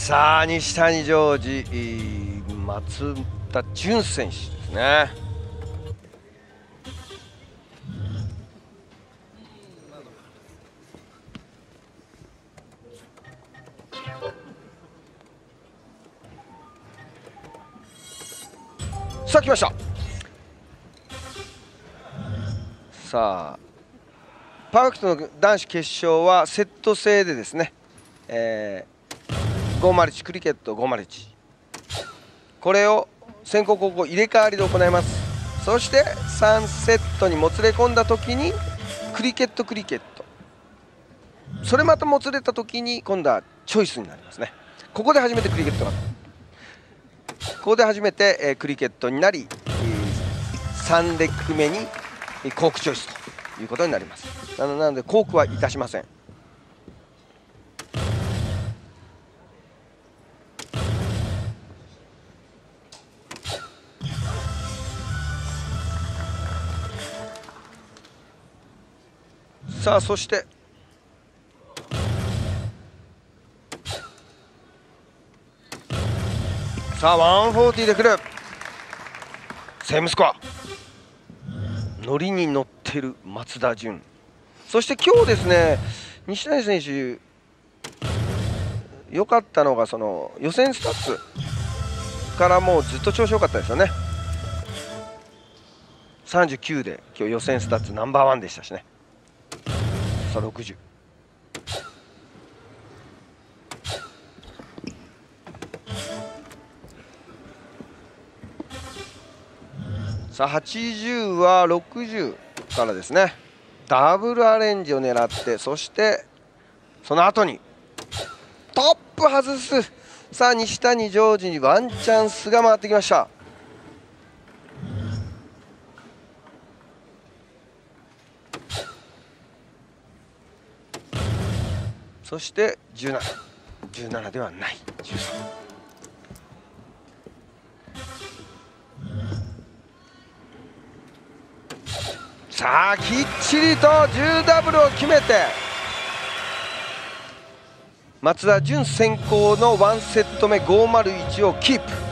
さあ西谷ジョージ、松田潤選手ですね。さあ来ました。さあパーフェクトの男子決勝はセット制でですね、501クリケット501、これを先攻後攻入れ替わりで行います。そして3セットにもつれ込んだ時にクリケット、それまたもつれた時に今度はチョイスになりますね。ここで初めてクリケットが、ここで初めてクリケットになり、3レッグ目にコークチョイスということになります。なのでコークはいたしません。さあそしてさあ140でくるセームスコア、ノリに乗ってる松田潤。そして今日ですね、西谷選手良かったのがその予選スタッツからもうずっと調子良かったですよね。39で今日予選スタッツナンバーワンでしたしね。さあ60、さあ80は60からですね。ダブルアレンジを狙って、そしてその後にトップ外す。さあ西谷ジョージにワンチャンスが回ってきました。そして17ではない13。さあきっちりと10ダブルを決めて松田潤先行の1セット目501をキープ。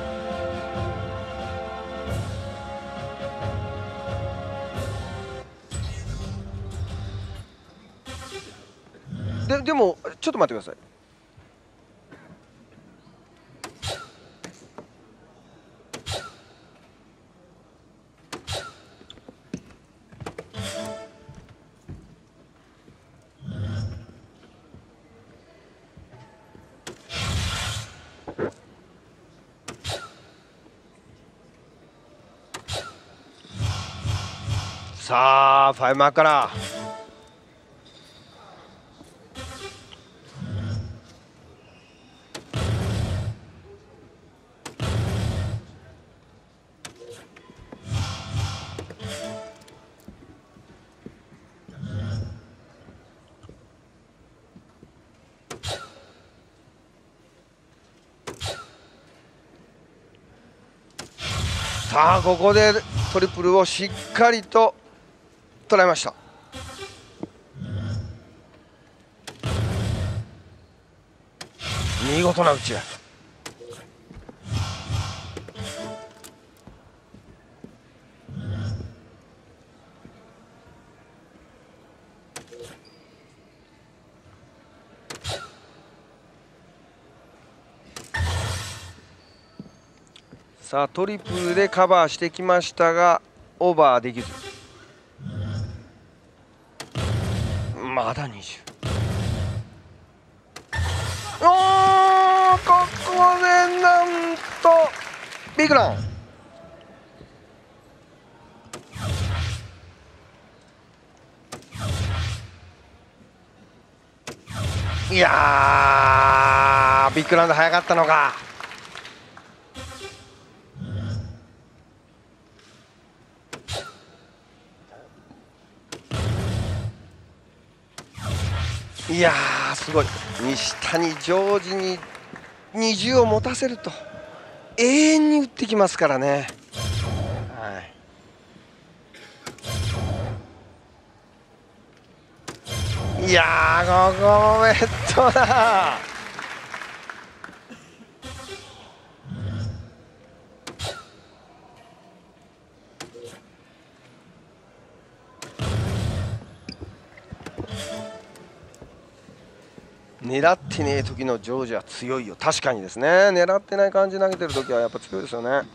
でもちょっと待ってください。さあ5マーからさあここでトリプルをしっかりと捉えました。見事な打ち合い。さあトリプルでカバーしてきましたがオーバーできず、まだ20。おー、ここでなんとビッグラン。いやービッグランで早かったのか。いやーすごい。西谷ジョージに20を持たせると永遠に打ってきますからね。はい、いやーここもベッドだ。 狙ってねえ時のジョージは強いよ。確かにですね、狙ってない感じで投げてる時はやっぱ強いですよね。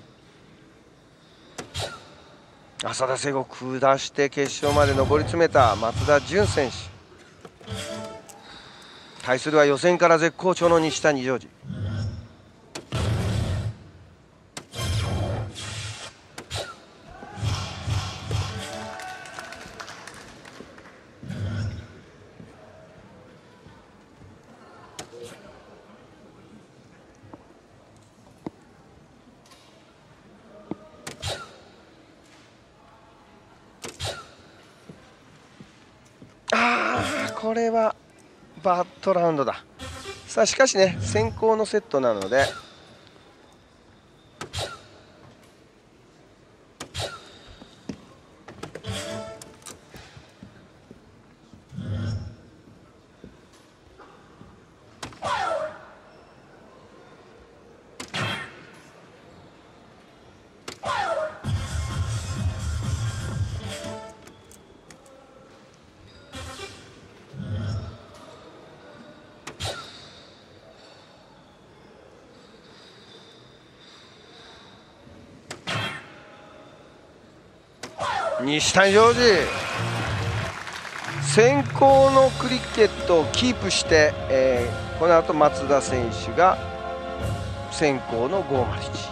浅田聖子を下して決勝まで上り詰めた松田潤選手。対するは予選から絶好調の西谷ジョージ。これはバッドラウンドだ。さあしかしね、先行のセットなので西谷ジョージ、先行のクリケットをキープして、この後松田選手が先行の501。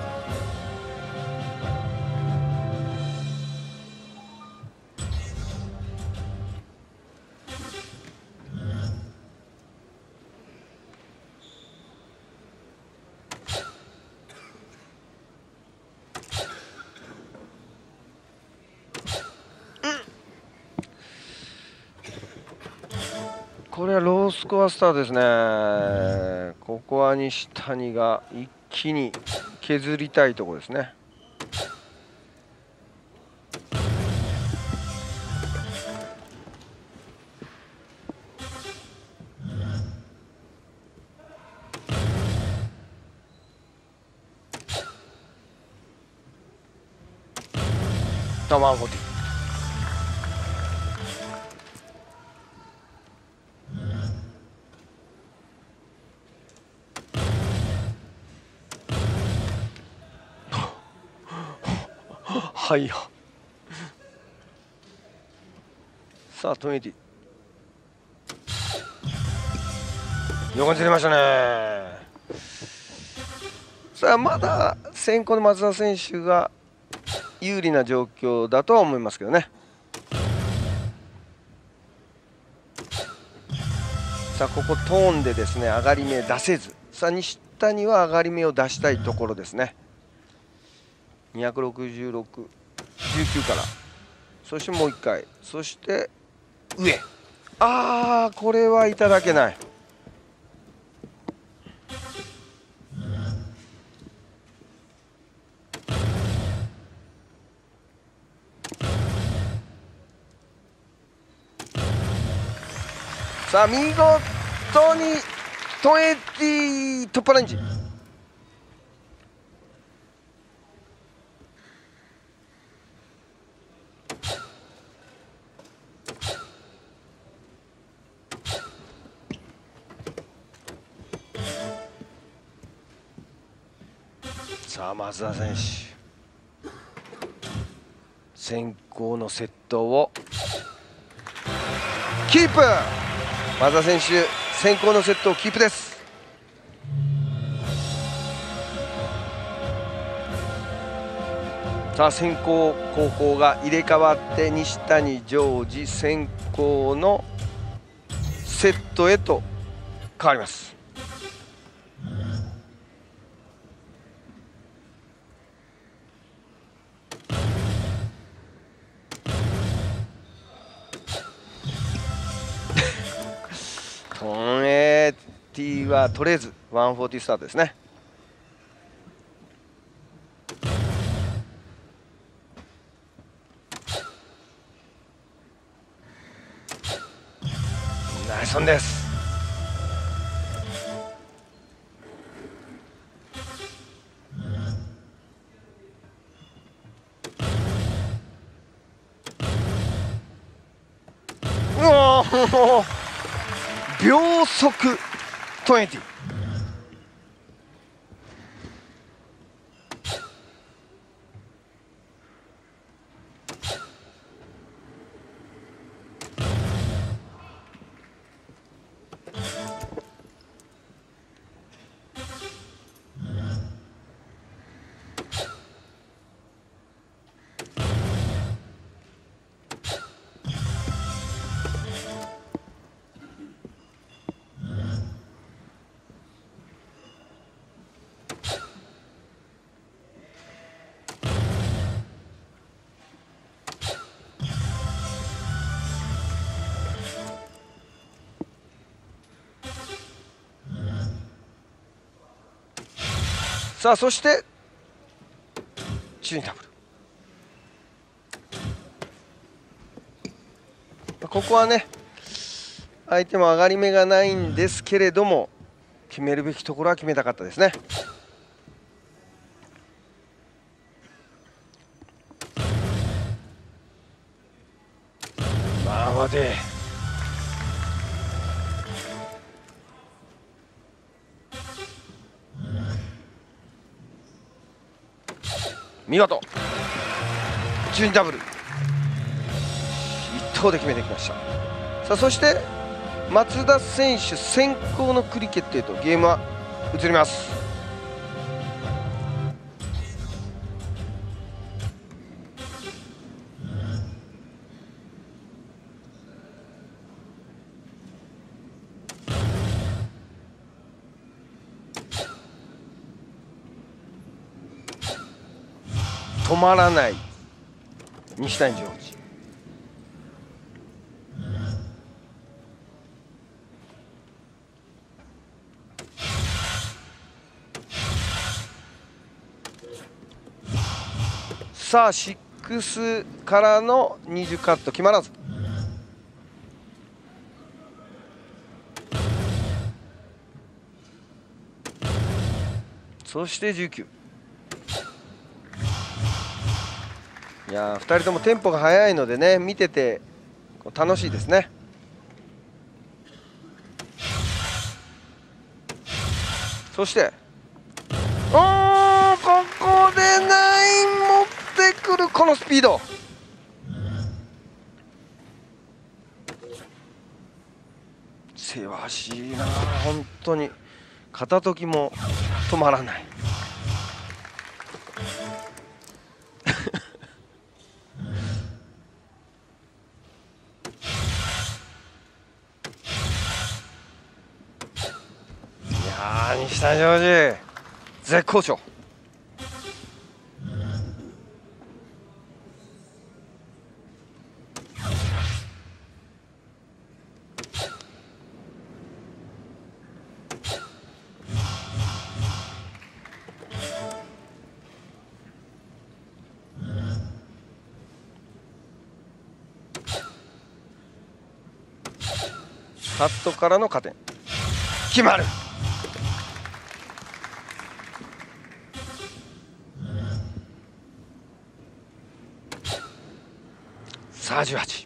これはロースコアスターですね。ここは西谷が一気に削りたいところですね。卵ではいよ。さあ20横にずれましたね。さあまだ先行の松田選手が有利な状況だとは思いますけどね。さあここトーンでですね上がり目出せず、さあ西谷は上がり目を出したいところですね。266、19から、そしてもう1回、そして上。これはいただけない。さあ見事に20突破レンジ。さあ松田選手、先行のセットをキープ。松田選手先行のセットをキープです。さあ先行後攻が入れ替わって西谷ジョージ先行のセットへと変わります。1080はとりあえず140スタートですね。ナイスオンです。 秒速20。さあそしてチューンダブル。ここはね相手も上がり目がないんですけれども、決めるべきところは決めたかったですね。まあ待て、見事チューンダブル一投で決めてきました。さあそして松田選手先行のクリケットへとゲームは移ります。止まらない西谷ジョージ。さあ6からの20カット決まらず。そして19。いやー2人ともテンポが速いのでね、見てて楽しいですね。そしてここで9持ってくるこのスピード。せわしいな本当に、片時も止まらない。西谷ジョージ絶好調。カットからの加点決まる。さあ18。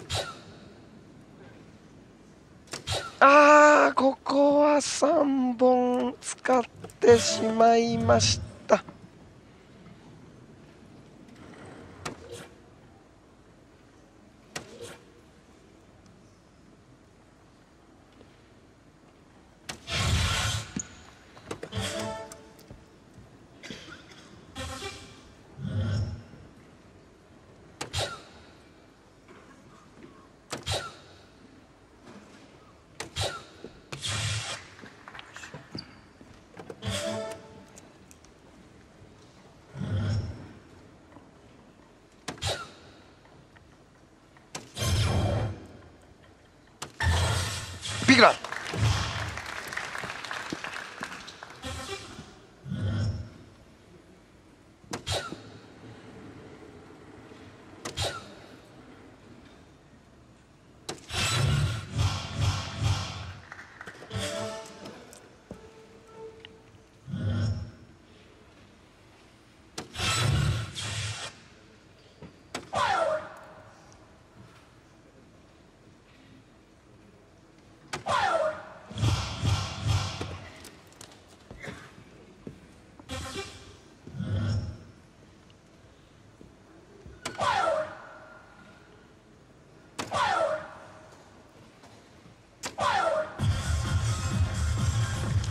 ここは3本使ってしまいました。ビッグラン。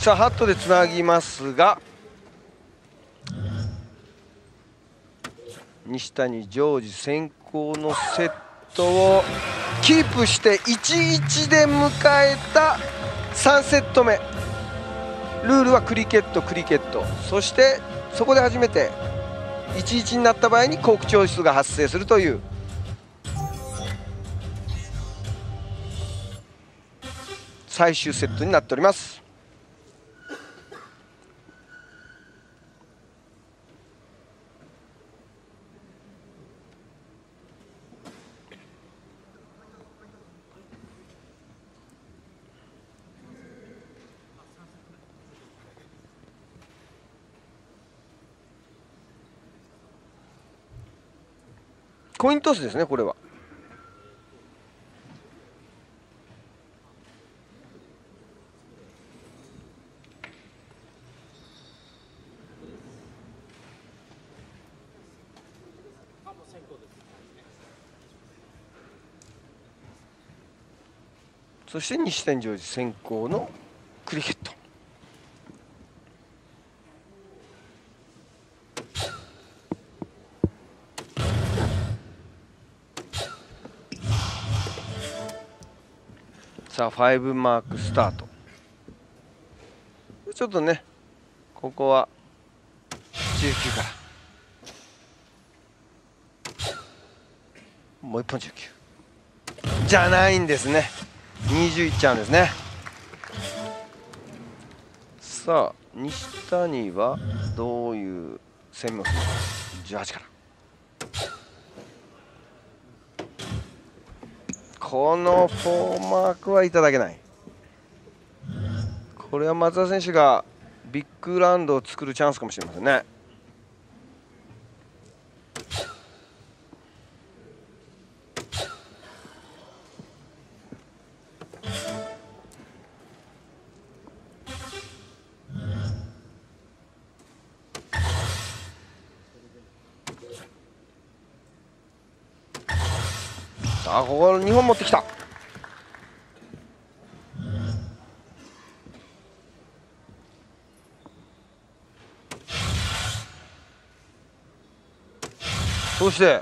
さあハットでつなぎますが、西谷ジョージ先行のセットをキープして1-1で迎えた3セット目。ルールはクリケット、そしてそこで初めて1-1になった場合にコークチョイスが発生するという最終セットになっております。コイントスですね、これは。そして西谷ジョージ先行のクリケット。さあ5マークスタート。ちょっとねここは19からもう1本19じゃないんですね。20いっちゃうんですね。さあ西谷はどういう攻めをするのか。18からこの4マークはいただけない。これは松田選手がビッグラウンドを作るチャンスかもしれませんね。さあここ2本持ってきた。そして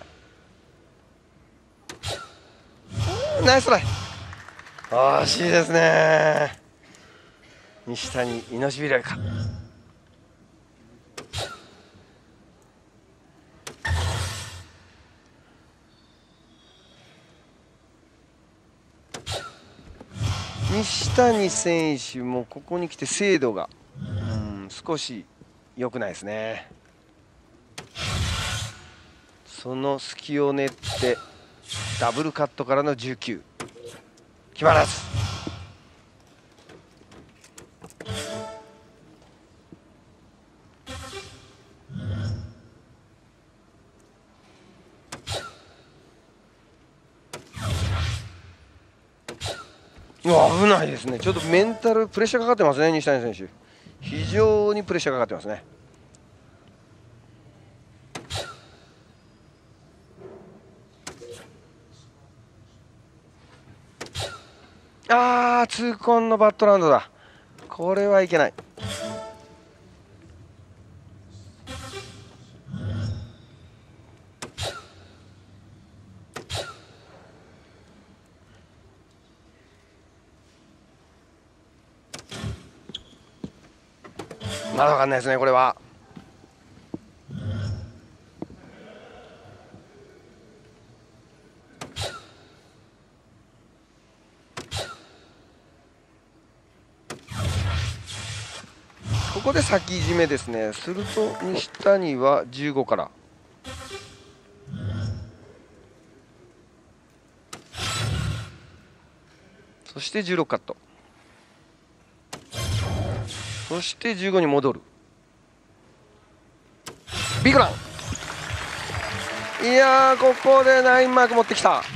ナイストライ。惜しいですね。西谷命拾いか。西谷選手もここに来て精度が少し良くないですね。その隙を練ってダブルカットからの19決まらず。危ないですね。ちょっとメンタルプレッシャーかかってますね、西谷選手。非常にプレッシャーかかってますね。痛恨のバットラウンドだ。これはいけない。まだ分かんないですね、これは。ここで先締めですね。すると西谷は15から。そして16カット。そして15に戻る。ビッグラン。いやー、ここで9マーク持ってきた。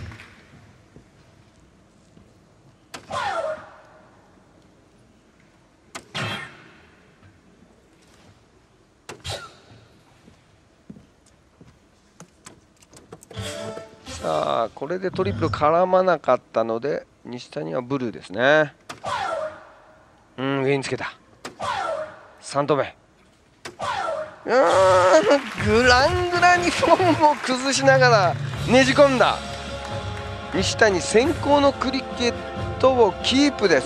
さあこれでトリプル絡まなかったので西谷はブルーですね。上につけた。 3投目。グラングラにフォームを崩しながらねじ込んだ。西谷先行のクリケットをキープです。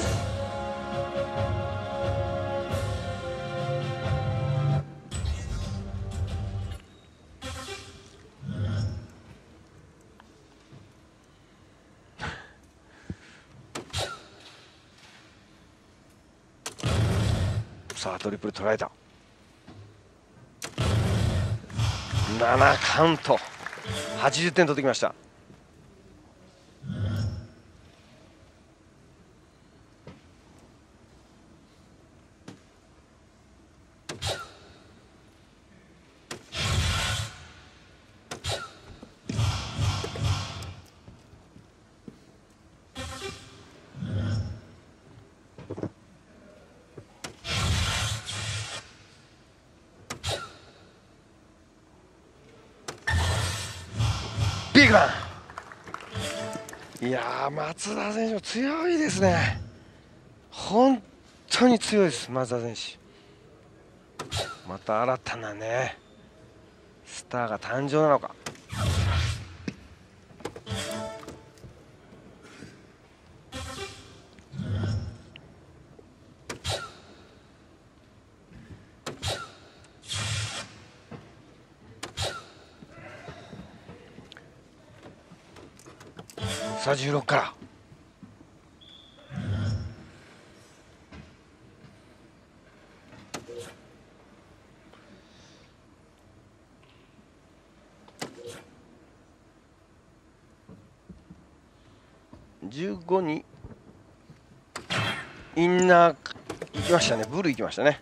さあトリプル捉えた。7カウント、80点取ってきました。ビッグバン。いやー、松田選手も強いですね。本当に強いです、松田選手。また新たなねスターが誕生なのか。さあ16から。15にインナー行きましたね。ブル行きましたね。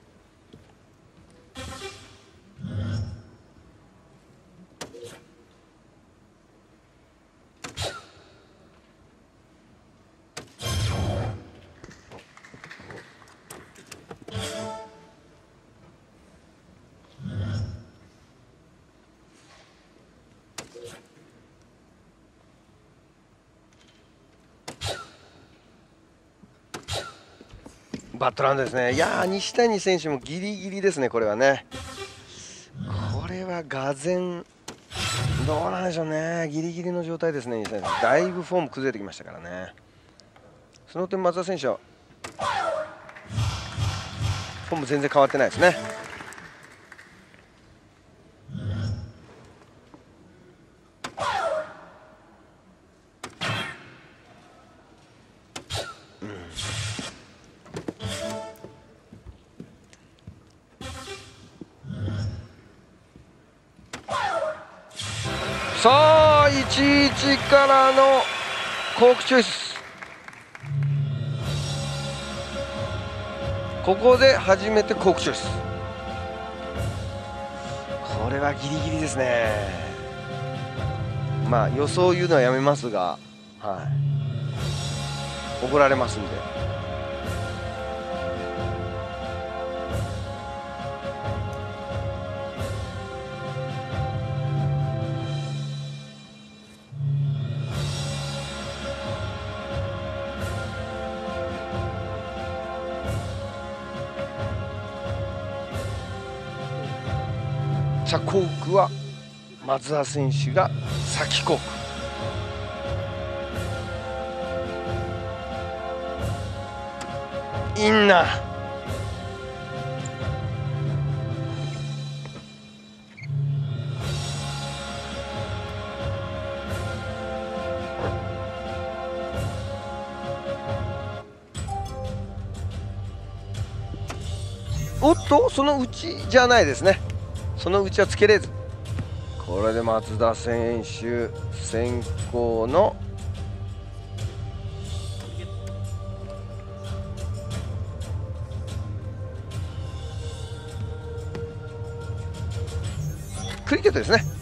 バットラウンドですね。いやー、西谷選手もギリギリですね。これはね、これはがぜんどうなんでしょうね。ギリギリの状態ですね。西谷選手だいぶフォーム崩れてきましたからね。その点松田選手はフォーム全然変わってないですね。さあ11からのコークチョイス。ここで初めてコークチョイス。これはギリギリですね。まあ予想を言うのはやめますが、はい、怒られますんで。さあコークは松田選手が先コーク。インナー。おっと、その内じゃないですね。その内はつけれず。これで松田選手先行のクリケットですね。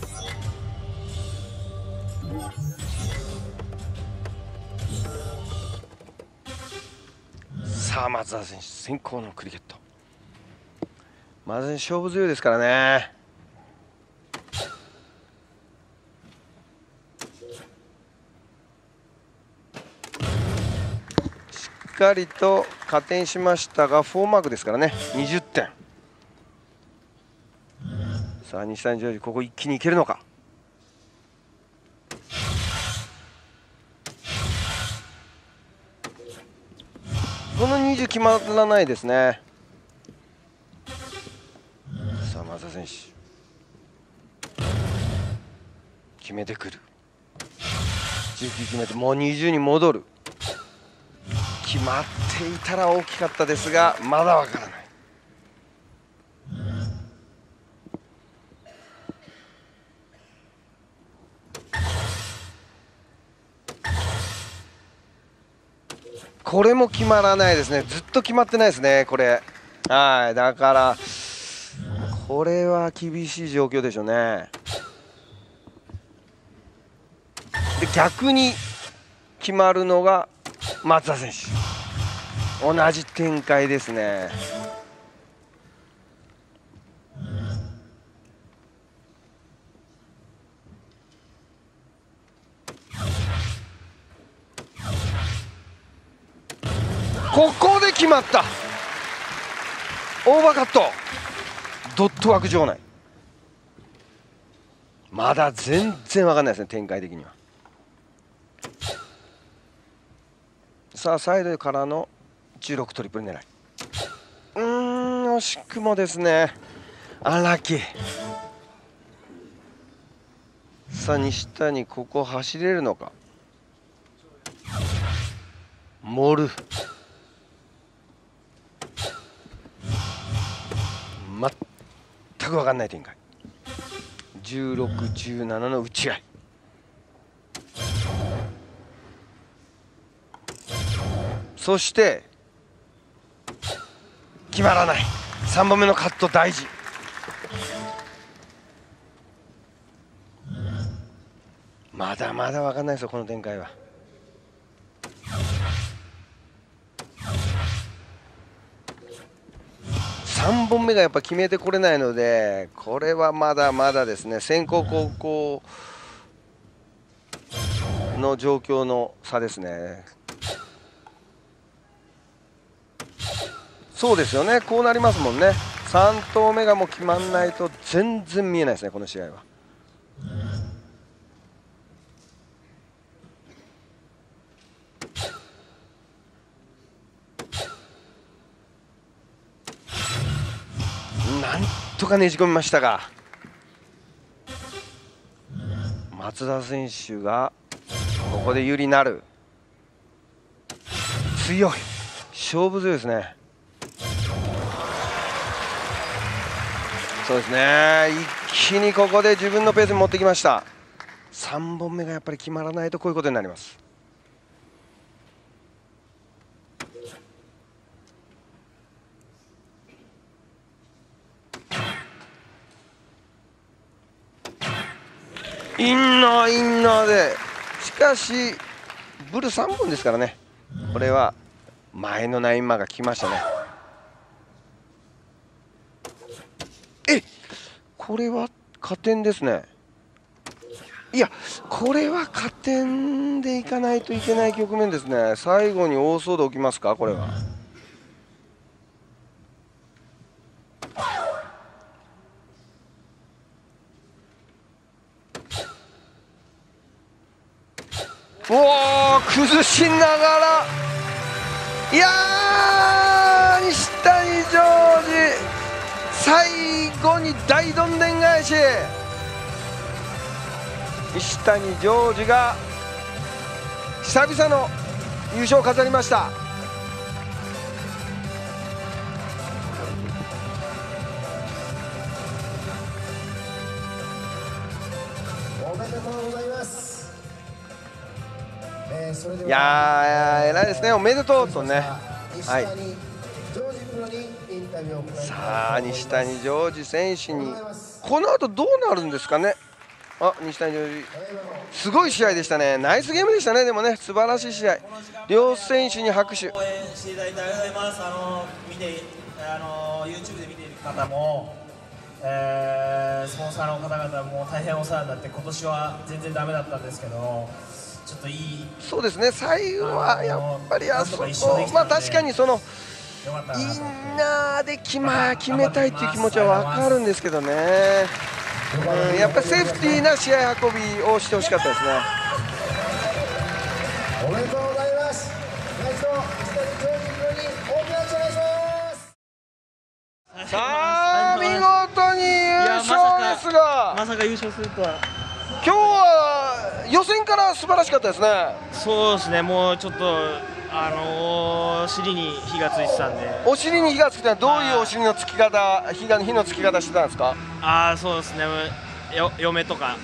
さあ松田選手先行のクリケット。松田選手勝負強いですからね。しっかりと加点しましたが4マークですからね。20点。 さあ西谷ジョージ、ここ一気にいけるのか。この20決まらないですね。さあ松田選手決めてくる。19決めてもう20に戻る。決まっていたら大きかったですが、まだわからない。これも決まらないですね。ずっと決まってないですね、これ。はい、だからこれは厳しい状況でしょうね。で逆に決まるのが松田選手、同じ展開ですね。ここで決まった。オーバーカット、ドット枠場内。まだ全然分かんないですね、展開的には。さあサイドからの16トリプル狙い。惜しくもですね、アンラッキー。さあ西谷、ここ走れるのか。盛る。全く分かんない展開。16、17の打ち合い。そして決まらない。3本目のカット大事。まだまだ分かんないですよ、この展開は。3本目がやっぱ決めてこれないので、これはまだまだですね。先攻後攻の状況の差ですね。そうですよね、こうなりますもんね。3投目がもう決まんないと全然見えないですね、この試合は。なんとかねじ込みましたが、松田選手がここで有利になる。強い、勝負強いですね。そうですね、一気にここで自分のペースに持ってきました。3本目がやっぱり決まらないとこういうことになります。インナーで、しかしブル3本ですからね。これは前のナインマーが来ましたね。これは加点ですね。いや、これは加点でいかないといけない局面ですね。最後に大騒動起きますか、これは。おお、崩しながら、いやー、西谷ジョージ、最後に大どんでん返し。西谷ジョージが久々の優勝を飾りました。 おめでとうございます。 いやー、偉いですね、おめでとうとね。はい、さあ西谷ジョージ選手にこの後どうなるんですかね。あ、西谷ジョージ、すごい試合でしたね。ナイスゲームでしたね。でもね、素晴らしい試合。両選手に拍手。 応援していただいてありがとうございます。YouTube で見ている方も、スポンサーの方々も大変お世話になって、今年は全然ダメだったんですけど、ちょっといい。 そうですね、最後はやっぱりあそこ、まあ確かにそのインナーで決めたいっていう気持ちは分かるんですけどね。 やっぱりセーフティーな試合運びをしてほしかったですね。 おめでとうございます。もう一度石谷教授に大きな拍手お願いします。 さあ見事に優勝ですが、 まさか優勝するとは。 今日は予選から素晴らしかったですね。 そうですね、もうちょっと尻に火がついてたんで。 お尻に火がついたのはどういうお尻のつき方、火のつき方してたんですか？ そうですね、嫁とか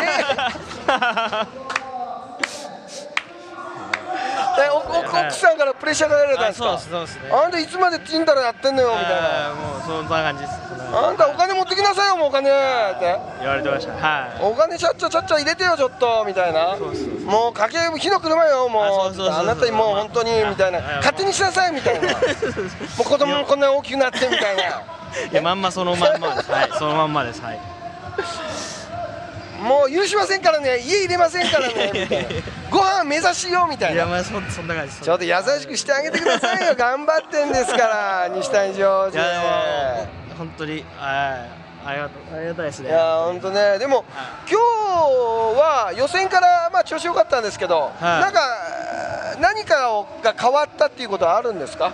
奥さんからプレッシャーがかけられたんですか？ そうですね。 あんたいつまでチンタラやってんのよみたいな。 もうそんな感じです。 あんたお金持ってきなさいよ、もうお金って言われてました。 お金ちゃっちゃ入れてよちょっとみたいな。もうかけ火の車よもう、あなたにもう本当にみたいな、勝手にしなさいみたいな。もう子供もこんな大きくなってみたいな。 いや、まんまそのまんまです。はい、そのまんまです。はい。 もう許しませんからね、家入れませんからねみたいな。ご飯目指しようみたいな。 いや、まあそんな感じです。 ちょっと優しくしてあげてくださいよ。頑張ってんですから西谷ジョージ。 いや、でも本当にありがたいですね。 いや本当ね。でも今日は予選からまあ調子良かったんですけど、なんか何かが変わったっていうことはあるんですか？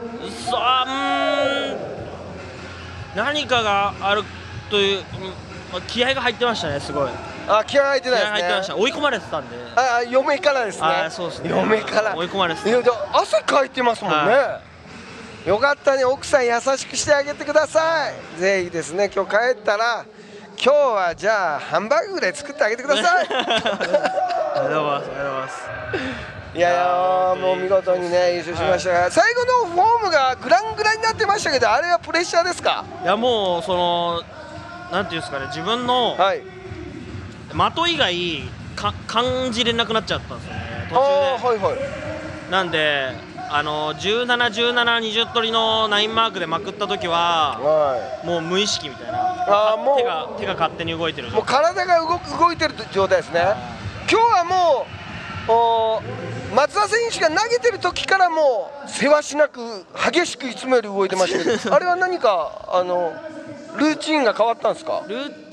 何かがあるという、気合が入ってましたね、すごい。 気合入ってないですね。 気合入ってました。追い込まれてたんで。 嫁からですね。 そうですね。 嫁から追い込まれてた。 いや汗かいてますもんね。よかったね、奥さん優しくしてあげてください。ぜひですね、今日帰ったら今日はじゃあハンバーグぐらい作ってあげてください。 ありがとうございます。 いやもう見事にね優勝しましたが、最後のフォームがグラングラになってましたけど、あれはプレッシャーですか？ いや、もうなんていうんですかね、自分の的以外感じれなくなっちゃったんですよね、途中で。なんで17、17、20取りの9マークでまくった時は、もう無意識みたいな。手が勝手に動いてる。 もう体が動いてる状態ですね。今日はもう松田選手が投げてる時からもうせわしなく激しくいつもより動いてましたけど、あれは何かルーチンが変わったんですか？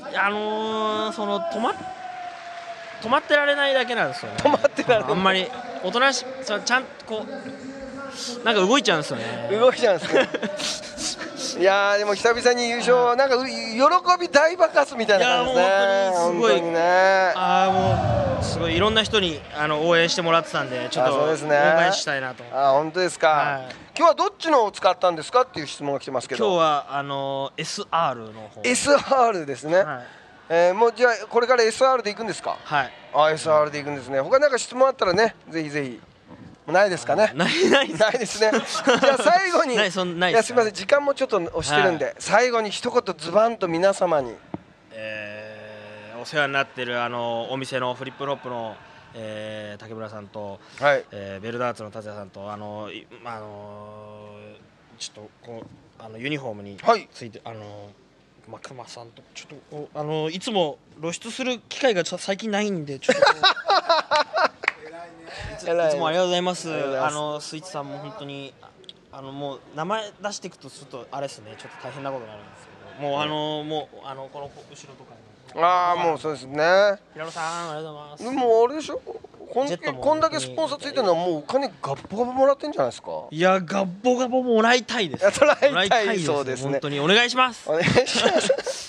止まってられないだけなんですよね。 止まってられない。 あんまりおとなしちゃんとこうなんか動いちゃうんですよね。 動いちゃうんですね。いやでも久々に優勝、なんか喜び大爆発みたいな感じですね。 本当にすごいね。もうすごいいろんな人に応援してもらってたんで、ちょっと恩返ししたいなと。 本当ですか。今日はどっちのを使ったんですかっていう質問が来てますけど。 今日はSR の方。 SR ですね。もうじゃあこれから SR で行くんですか？ はい。 SR で行くんですね。他なんか質問あったらね、ぜひぜひ。ないですかね。ないですね。じゃあ最後に、いやすみません、時間もちょっと押してるんで、最後に一言ズバンと皆様に。 お世話になってるお店のフリップロップの竹村さんと、ベルダーツの達也さんとちょっとこうユニフォームについて熊さんとちょっといつも露出する機会が最近ないんでちょっといつもありがとうございます。スイーツさんも本当にもう名前出していくとちょっとあれですね、ちょっと大変なことになるんですけど、もうこの後ろとかにもうそうですね。 平野さんありがとうございます。 でもあれでしょ、こんだけスポンサーついてるのはもうお金ガッポガボもらってんじゃないですか？いやガッポガボもらいたいです。 もらいたいそうですね。 本当にお願いします。 お願いします。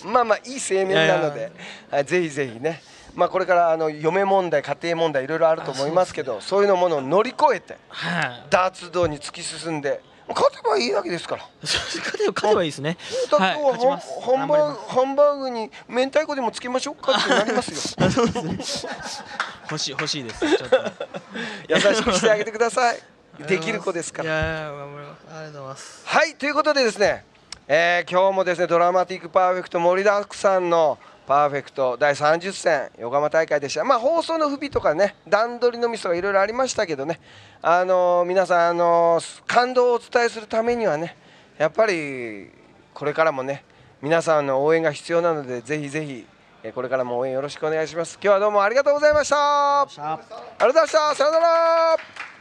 まあいい青年なので、ぜひぜひね。これから嫁問題、家庭問題いろいろあると思いますけど、そういうものを乗り越えてダーツ道に突き進んで、勝てばいいだけですから。 勝てばいいですね。 だってハンバーグに明太子でもつけましょうかってなりますよ。 欲しいです。ちょっと優しくしてあげてください。できる子ですから。 ありがとうございます。 はい、ということでですね、今日もですねドラマティックパーフェクト盛りだくさんのパーフェクト第30戦横浜大会でした。放送の不備とかね、段取りのミスとかいろいろありましたけどね、皆さん感動をお伝えするためにはね、やっぱりこれからもね皆さんの応援が必要なので、ぜひぜひこれからも応援よろしくお願いします。今日はどうもありがとうございました。ありがとうございました。さようなら。